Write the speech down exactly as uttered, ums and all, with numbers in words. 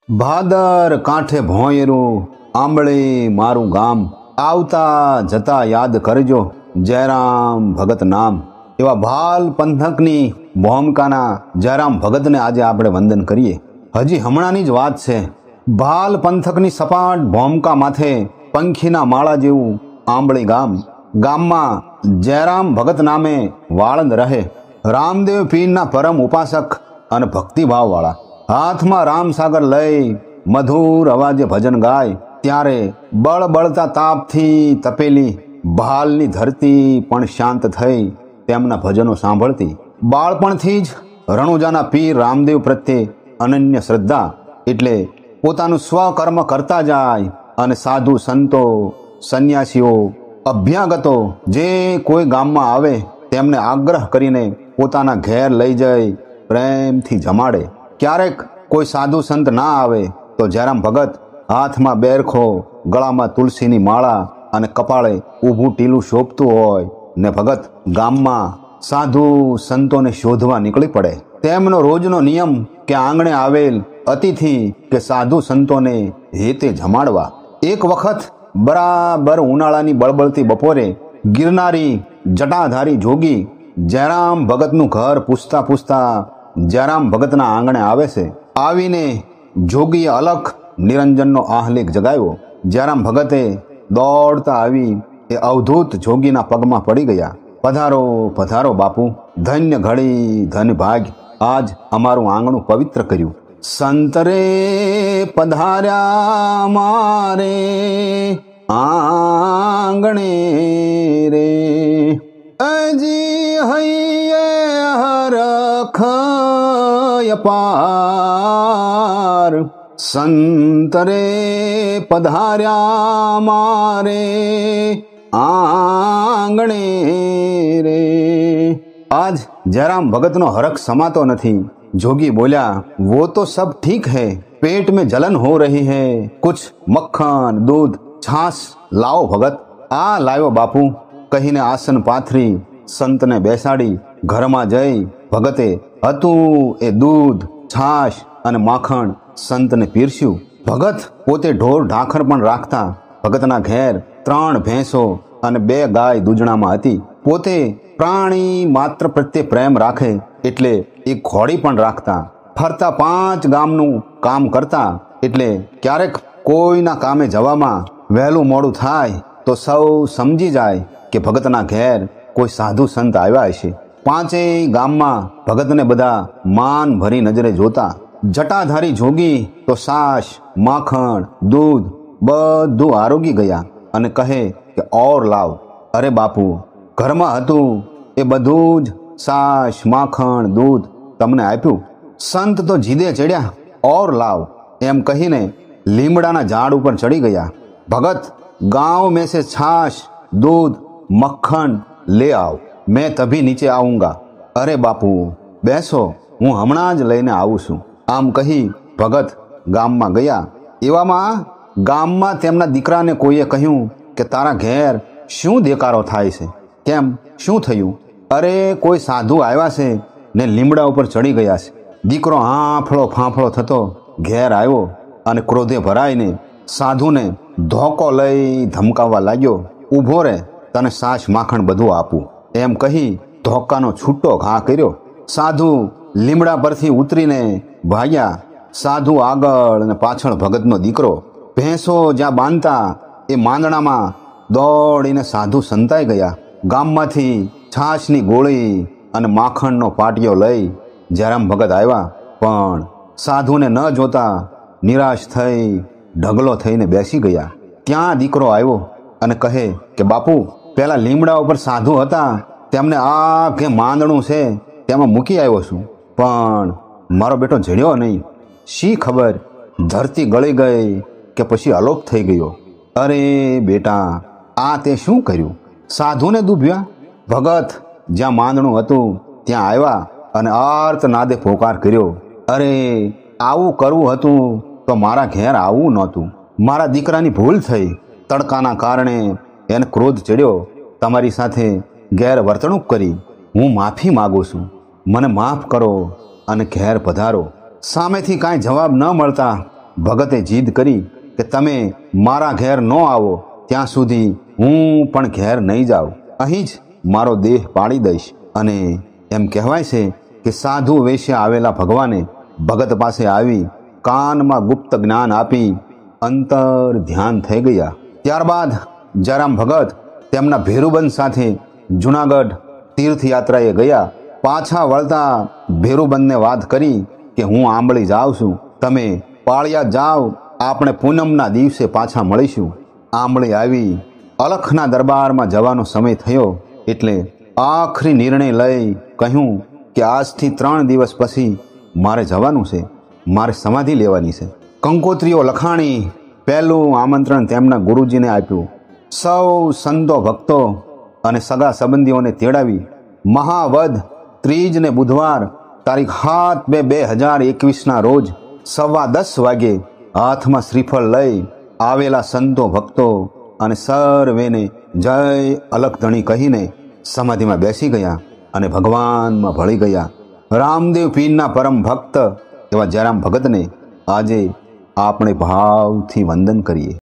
ભાદર કાંઠે ભોંયરું આંબળી મારું ગામ, આવતા જતા યાદ કરજો જયરામ ભગત નામ. એવા ભાલ પંથકની ભોમકાના જયરામ ભગતને આજે આપણે વંદન કરીએ. હજી હમણાંની જ વાત છે. ભાલ પંથકની સપાટ ભોમકા માથે પંખીના માળા જેવું આંબળી ગામ. ગામમાં જયરામ ભગત નામે વાળંદ રહે. રામદેવ પીરના પરમ ઉપાસક અને ભક્તિભાવવાળા. હાથમાં રામસાગર લઈ મધુર અવાજે ભજન ગાય ત્યારે બળ બળતા તાપથી તપેલી ભાલની ધરતી પણ શાંત થઈ તેમના ભજનો સાંભળતી. બાળપણથી જ રણુજાના પીર રામદેવ પ્રત્યે અનન્ય શ્રદ્ધા, એટલે પોતાનું સ્વકર્મ કરતા જાય અને સાધુ સંતો સંન્યાસીઓ અભ્યાગતો જે કોઈ ગામમાં આવે તેમને આગ્રહ કરીને પોતાના ઘેર લઈ જઈ પ્રેમથી જમાડે. ક્યારેક કોઈ સાધુ સંત ના આવે તો જયરામ ભગત હાથમાં બેરખો, ગળામાં તુલસીની માળા અને કપાળે ઊભું ટીલું શોભતું હોય ને ભગત ગામમાં સાધુ સંતોને શોધવા નીકળી પડે. તેમનો રોજનો નિયમ કે આંગણે આવેલ અતિથિ કે સાધુ સંતોને હેતે જમાડવા. એક વખત બરાબર ઉનાળાની બળબળતી બપોરે ગિરનારી જટાધારી જોગી જયરામ ભગતનું ઘર પૂછતા પૂછતા જયરામ ભગતના આંગણે આવે છે. આવીને જોગીએ અલખ નિરંજનનો આહલેખ જગાવ્યો. જયરામ ભગતે દોડતા આવી એ અવધૂત જોગીના પગમાં પડી ગયા. પધારો પધારો બાપુ, ધન્ય ઘડી ધન ભાગ, આજ અમારું આંગણું પવિત્ર કર્યું. સંતરે પધાર્યા મારે આંગણે રે, અજી હૈયે હરખ પાર. સંતરે પધાર્યા મારે આંગણે રે. આજ જયરામ ભગતનો હરખ સમાતો નથી. जोगी बोला, वो तो सब ठीक है, पेट में जलन हो रही है, कुछ मक्खन दूध छाछ लाओ भगत. आ लायो बापू कहीने आसन पाथरी संतने बेसाड़ी घરમાં જઈ ભગતે હતું એ દૂધ, છાશ અને માખણ સંતને પીરસ્યું. ભગત પોતે ઢોર ઢાંખર પણ રાખતા. ભગતના ઘેર ત્રણ ભેંસો અને બે ગાય દૂજણામાં હતી. પોતે પ્રાણી માત્ર પ્રત્યે પ્રેમ રાખે એટલે એક ઘોડી પણ રાખતા. ફરતા પાંચ ગામનું કામ કરતા, એટલે ક્યારેક કોઈના કામે જવામાં વહેલું મોડું થાય તો સૌ સમજી જાય કે ભગતના ઘેર કોઈ સાધુ સંત આવ્યા હશે. પાંચેય ગામમાં ભગતને બધા માન ભરી નજરે જોતા. જટાધારી જોગી તો સાશ, માખણ, દૂધ બધું આરોગી ગયા અને કહે કે ઓર લાવ. અરે બાપુ, ઘરમાં હતું એ બધું જ સાશ, માખણ, દૂધ તમને આપ્યું. સંત તો જીદે ચડ્યા, ઓર લાવ એમ કહીને લીમડાના ઝાડ ઉપર ચડી ગયા. ભગત, ગાંવ મેં સે છાશ, दूध मक्खन ले आओ, मैं तभी नीचे आऊंगा. अरे बापू બેસો, હું હમણાં જ લઈને આવું છું. આમ કહી ભગત ગામમાં ગયા. એવામાં ગામમાં તેમના દીકરાને કોઈએ કહ્યું કે તારા ઘેર શું દેકારો થાય છે? કેમ, શું થયું? અરે કોઈ સાધુ આવ્યા છે ને લીમડા ઉપર ચડી ગયા છે. દીકરો હાંફળો ફાંફળો થતો ઘેર આવ્યો અને ક્રોધે ભરાઈને સાધુને ધોકો લઈ ધમકાવવા લાગ્યો. ઊભો રે, તને સાસ માખણ બધું આપું એમ કહી ધોકાનો છૂટો ઘા કર્યો. સાધુ લીમડા પરથી ઉતરીને ભાગ્યા. સાધુ આગળ અને પાછળ ભગતનો દીકરો. ભેંસો જ્યાં બાંધતા એ માંદણામાં દોડીને સાધુ સંતાઈ ગયા. ગામમાંથી છાશની ગોળી અને માખણનો પાટિયો લઈ જયરામ ભગત આવ્યા, પણ સાધુને ન જોતા નિરાશ થઈ ઢગલો થઈને બેસી ગયા. ત્યાં દીકરો આવ્યો અને કહે કે બાપુ, પેલા લીમડા ઉપર સાધુ હતા તેમને આ કે માંદણું છે તેમાં મૂકી આવ્યો છું, પણ મારો બેટો જડ્યો નહીં. શી ખબર ધરતી ગળી ગઈ કે પછી અલોપ થઈ ગયો. અરે બેટા, આ તે શું કર્યું? સાધુને દુભ્યા. ભગત જ્યાં માંદણું હતું ત્યાં આવ્યા અને આર્ત નાદે પોકાર કર્યો. અરે આવું કરવું હતું તો મારા ઘેર આવવું નહોતું. મારા દીકરાની ભૂલ થઈ. તડકાના કારણે એને ક્રોધ ચડ્યો. તમારી સાથે ગેર વર્તણૂક કરી. હું માફી માગું છું. મને માફ કરો અને ઘેર પધારો. સામેથી કાંઈ જવાબ ન મળતા ભગતે જીદ કરી કે તમે મારા ઘેર ન આવો ત્યાં સુધી હું પણ ઘેર નહીં જાઉં, અહીં જ મારો દેહ પાડી દઈશ. અને એમ કહેવાય છે કે સાધુ વેશે આવેલા ભગવાને ભગત પાસે આવી કાનમાં ગુપ્ત જ્ઞાન આપી અંતર ધ્યાન થઈ ગયા. ત્યારબાદ જયરામ ભગત તેમના ભેરુબંધ સાથે જુનાગઢ તીર્થયાત્રાએ ગયા. પાછા વળતા ભેરુબંધને વાત કરી કે હું આંબળી જાઉં છું, તમે પાળિયા જાઓ, આપણે પૂનમના દિવસે પાછા મળીશું. આંબળી આવી અલખના દરબારમાં જવાનો સમય થયો એટલે આખરી નિર્ણય લઈ કહ્યું કે આજથી ત્રણ દિવસ પછી મારે જવાનું છે, મારે સમાધિ લેવાની છે. કંકોત્રીઓ લખાણી પહેલું આમંત્રણ તેમના ગુરુજીને આપ્યું. સૌ સંતો ભક્તો અને સગા સંબંધીઓને તેડાવી મહાવદ ત્રીજ ને બુધવાર તારીખ સાત બે બે હજાર એકવીસના રોજ સવા દસ વાગે હાથમાં શ્રીફળ લઈ આવેલા સંતો ભક્તો અને સર્વેને જય અલખધણી કહીને સમાધિમાં બેસી ગયા અને ભગવાનમાં ભળી ગયા. રામદેવ પીરના પરમ ભક્ત એવા જયરામ ભગતને આજે આપણે ભાવથી વંદન કરીએ.